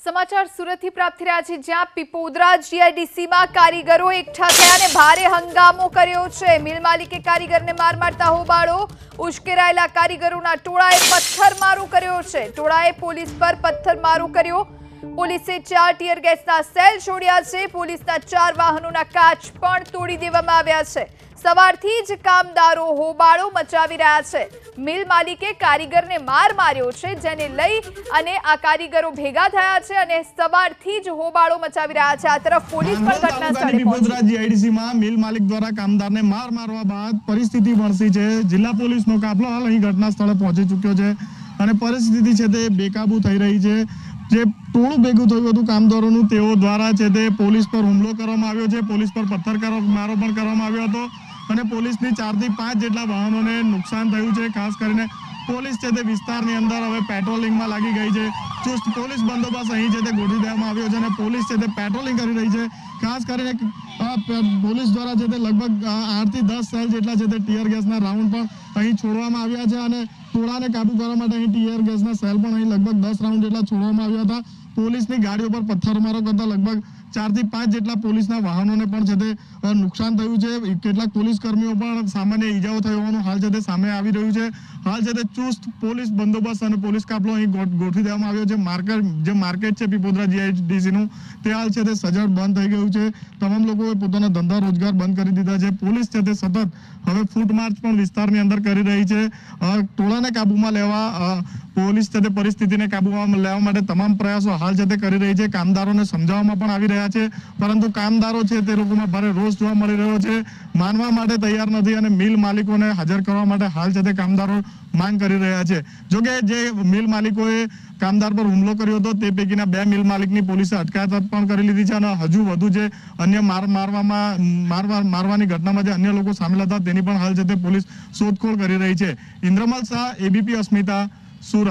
समाचार सूरत प्राप्त थी रहा है ज्यां पीपोदरा जीआईडीसी में कारीगरो एकठा थया ने भारे हंगामो कर्यो छे। मिल मालिके कारीगर ने मार मारता होबाळो। उश्केरायेला कारीगरोना टोळाए पत्थरमारो कर्यो छे। टोळाए पोलीस पर पत्थरमारो कर्यो। पोलीसे 4 टीयर गैसना सेल छोड्या छे। पोलीसना 4 वाहनोना काच पण तोड़ी देवामां आव्या छे। सवारथी ज कामदारो होबाळो मचावी रह्या छे। मिल मालिके कारीगरने मार मार्यो छे, जेने लई अने आ कारीगरो भेगा थया छे अने सवारथी ज होबाळो मचावी रह्या छे। आ तरफ पोलीस पण घटनास्थळे पीपोदरा जीआईडीसी में मिल मालिक द्वारा कामदार ने मार मारवा बाद परिस्थिति वणसी छे। जिला पोलीसनो काफलो हाल અહીં ઘટનાસ્થળે પહોંચી ચૂક્યો છે અને પરિસ્થિતિ છે તે બેકાબુ થઈ રહી છે। જે ટોળું ભેગું થયું હતું કામદારોનું તેઓ દ્વારા છે તે પોલીસ પર હુમલો કરવામાં આવ્યો છે। પોલીસ પર પથ્થરમારો પણ કરવામાં આવ્યો હતો અને પોલીસની 4 થી 5 જેટલા વાહનોને નુકસાન થયું છે। ખાસ કરીને પોલીસ છે તે વિસ્તારની અંદર હવે પેટ્રોલિંગમાં લાગી ગઈ છે। ચુસ્ત પોલીસ બંદોબસ્ત અહીં છે તે ગોઠવી દેવામાં આવ્યો છે અને પોલીસ છે તે પેટ્રોલિંગ કરી રહી છે। ખાસ કરીને પોલીસ દ્વારા છે તે લગભગ 8 થી 10 સેલ જેટલા છે તે ટીયર ગેસના રાઉન્ડ પણ અહીં છોડવામાં આવ્યા છે અને ટોળાને કાબુ કરવા માટે અહીં ટીયર ગેસના સેલ પણ અહીં લગભગ 10 રાઉન્ડ જેટલા છોડવામાં આવ્યા હતા। પોલીસની ગાડીઓ પર પથ્થરમારો કરતા લગભગ 4 થી 5 જેટલા પોલીસના વાહનોને પણ છે તે નુકસાન થયું છે। કેટલાક પોલીસ કર્મીઓ પણ સામાન્ય ઈજાઓ થઈ હોવાનું હાલ છે તે સામે આવી રહ્યું છે। હાલ છે તે ચુસ્ત પોલીસ બંદોબસ્ત અને પોલીસ કાફલો અહીં ગોઠવી દેવામાં આવ્યો છે। માર્કેટ છે પીપોદરા જીઆઈડીસી નું તે હાલ છે તે સજ્જડ બંધ થઈ ગયું છે। તમામ લોકોએ પોતાના ધંધા રોજગાર બંધ કરી દીધા છે। પોલીસ છે તે સતત હવે ફૂટ માર્ચ પણ વિસ્તારની અંદર કરી રહી છે। ટોળાને કાબૂમાં લેવા પોલીસ છે તે પરિસ્થિતિને કાબૂમાં લેવા માટે તમામ પ્રયાસો હાલ છે તે કરી રહી છે। કામદારોને સમજાવવામાં પણ આવી રહ્યા છે, પરંતુ કામદારો છે તે લોકોમાં ભારે રોષ જોવા મળી રહ્યો છે। માનવા માટે તૈયાર નથી અને મિલ માલિકોને હાજર કરવા માટે હાલ છે તે કામદારો માંગ કરી રહ્યા છે। જોકે જે મિલ માલિકોએ કામદાર પર હુમલો કર્યો હતો તે પૈકીના 2 મિલ માલિકની પોલીસે અટકાયત પણ કરી લીધી છે અને હજુ વધુ જે અન્ય મારવાની ઘટનામાં જે અન્ય લોકો સામેલ હતા તેની પણ હાલ છે તે પોલીસ શોધખોળ કરી રહી છે। ઇન્દ્રમલ શાહ, એબીપી અસ્મિતા, સુરત।